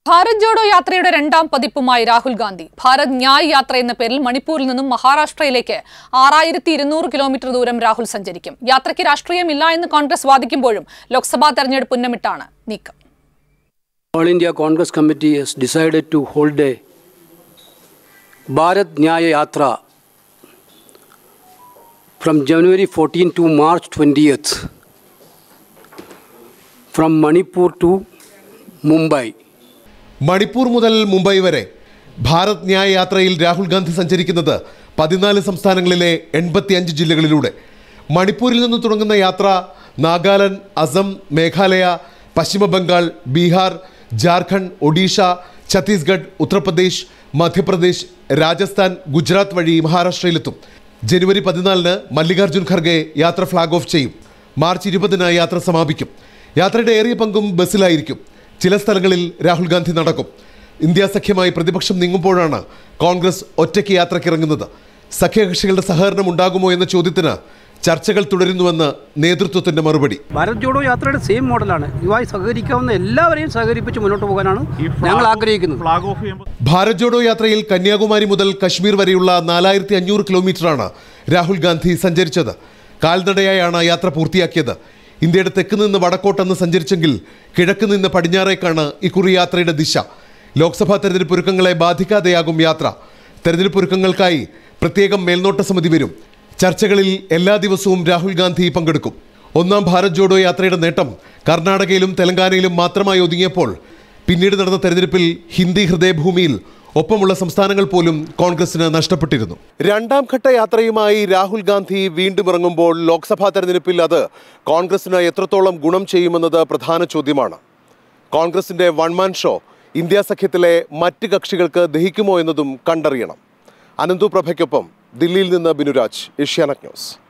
ഭാരത് ജോഡോ യാത്രയുടെ രണ്ടാം പതിപ്പുമായി രാഹുൽ ഗാന്ധി. ഭാരത് ന്യായ് യാത്ര എന്ന പേരിൽ മണിപ്പൂരിൽ നിന്നും മഹാരാഷ്ട്രയിലേക്ക് 6200 കിലോമീറ്റർ ദൂരം രാഹുൽ സഞ്ചരിക്കും. യാത്രയ്ക്ക് രാഷ്ട്രീയമില്ല എന്ന് കോൺഗ്രസ് വാദിക്കുമ്പോഴും ലോക്സഭാ തെരഞ്ഞെടുപ്പ് ഉന്നമിട്ടാണ് നീക്കം. All India Congress Committee has decided to hold a Bharat Nyaya Yatra from January 14 to March 20th from Manipur to Mumbai. Manipur മുതൽ മുംബൈ വരെ ഭാരത് ന്യായ് യാത്രയിൽ രാഹുൽ ഗാന്ധി സഞ്ചരിക്കുന്നത് 14 സംസ്ഥാനങ്ങളിലെ 85 ജില്ലകളിലൂടെ. മണിപ്പൂരിൽ നിന്ന് തുടങ്ങുന്ന യാത്ര നാഗാലാൻഡ്, അസം, മേഘാലയ, പശ്ചിമ ബംഗാൾ, ബീഹാർ, ജാർഖണ്ഡ്, ഒഡീഷ, ഛത്തീസ്ഗഡ്, ഉത്തർപ്രദേശ്, മധ്യപ്രദേശ്, രാജസ്ഥാൻ, ഗുജറാത്ത് വഴി മഹാരാഷ്ട്രയിലെത്തും. ജനുവരി 14 മല്ലികാർജുൻ ഖർഗെ യാത്ര ഫ്ലാഗ് ഓഫ് ചെയ്യും. മാർച്ച് 20 യാത്ര സമാപിക്കും. യാത്രയുടെ ഏറിയ പങ്കും ബസ്സിലായിരിക്കും. ചില സ്ഥലങ്ങളിൽ രാഹുൽ ഗാന്ധി നടക്കും. ഇന്ത്യ സഖ്യമായി പ്രതിപക്ഷം നീങ്ങുമ്പോഴാണ് കോൺഗ്രസ് ഒറ്റയ്ക്ക് യാത്രക്കിറങ്ങുന്നത്. സഖ്യകക്ഷികളുടെ സഹകരണം ഉണ്ടാകുമോ എന്ന ചോദ്യത്തിന് ചർച്ചകൾ തുടരുന്നുവെന്ന് നേതൃത്വത്തിന്റെ മറുപടി. ഭാരത് ജോഡോ യാത്രയുടെ സെയിം മോഡലാണ്. ഇതുമായി സഹകരിക്കാവുന്ന എല്ലാവരെയും സഹകരിപ്പിച്ച് മുന്നോട്ട് പോകാനാണ് ഞങ്ങൾ ആഗ്രഹിക്കുന്നത്. ഭാരത് ജോഡോ യാത്രയിൽ കന്യാകുമാരി മുതൽ കശ്മീർ വരെയുള്ള 4500 കിലോമീറ്ററാണ് രാഹുൽ ഗാന്ധി സഞ്ചരിച്ചത്. കാൽനടയായാണ് യാത്ര പൂർത്തിയാക്കിയത്. ഇന്ത്യയുടെ തെക്ക് നിന്ന് വടക്കോട്ടെന്ന് സഞ്ചരിച്ചെങ്കിൽ കിഴക്ക് നിന്ന് പടിഞ്ഞാറേക്കാണ് ഇക്കുറി യാത്രയുടെ ദിശ. ലോക്സഭാ തെരഞ്ഞെടുപ്പ് ഒരുക്കങ്ങളെ ബാധിക്കാതെയാകും യാത്ര. തെരഞ്ഞെടുപ്പ് ഒരുക്കങ്ങൾക്കായി പ്രത്യേകം മേൽനോട്ട സമിതി വരും. ചർച്ചകളിൽ എല്ലാ ദിവസവും രാഹുൽ ഗാന്ധി പങ്കെടുക്കും. ഒന്നാം ഭാരത് ജോഡോ യാത്രയുടെ നേട്ടം കർണാടകയിലും തെലങ്കാനയിലും മാത്രമായി ഒതുങ്ങിയപ്പോൾ പിന്നീട് നടന്ന തെരഞ്ഞെടുപ്പിൽ ഹിന്ദി ഹൃദയഭൂമിയിൽ ഒപ്പമുള്ള സംസ്ഥാനങ്ങൾ പോലും കോൺഗ്രസിന് നഷ്ടപ്പെട്ടിരുന്നു. രണ്ടാം ഘട്ട യാത്രയുമായി രാഹുൽ ഗാന്ധി വീണ്ടും ഇറങ്ങുമ്പോൾ ലോക്സഭാ തെരഞ്ഞെടുപ്പിൽ അത് കോൺഗ്രസിന് എത്രത്തോളം ഗുണം ചെയ്യുമെന്നത് പ്രധാന ചോദ്യമാണ്. കോൺഗ്രസിന്റെ വൺമാൻ ഷോ ഇന്ത്യ സഖ്യത്തിലെ മറ്റ് കക്ഷികൾക്ക് ദഹിക്കുമോ എന്നതും കണ്ടറിയണം. അനന്തു പ്രഭയ്ക്കൊപ്പം ദില്ലിയിൽ നിന്ന് ബിനുരാജ്, ഏഷ്യാനെറ്റ് ന്യൂസ്.